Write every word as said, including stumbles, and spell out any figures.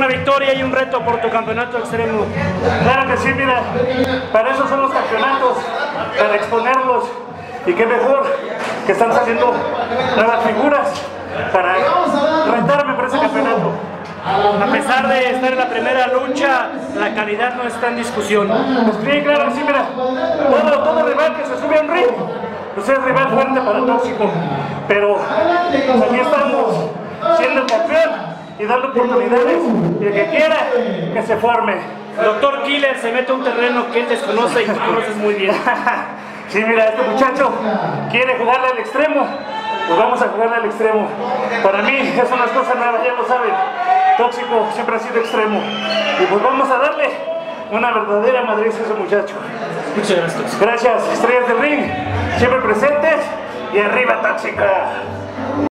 una victoria y un reto por tu campeonato extremo. Claro que sí, mira, para eso son los campeonatos, para exponerlos, y qué mejor que están saliendo nuevas figuras para retarme por ese campeonato. A pesar de estar en la primera lucha, la calidad no está en discusión. Pues sí, claro que sí, mira, todo, todo rival que se sube a un ring, pues es rival fuerte para Tóxico, pero pues aquí estamos siendo el campeón y dando oportunidades, y el que quiera que se forme. Doctor Killer se mete a un terreno que él desconoce y tú conoces muy bien. Sí, mira, este muchacho quiere jugarle al extremo, pues vamos a jugarle al extremo. Para mí es una cosa nueva, ya lo saben, Tóxico siempre ha sido extremo, y pues vamos a darle una verdadera madriz a ese muchacho. Muchas gracias. Gracias, estrellas del ring, siempre presentes, y arriba Tóxico.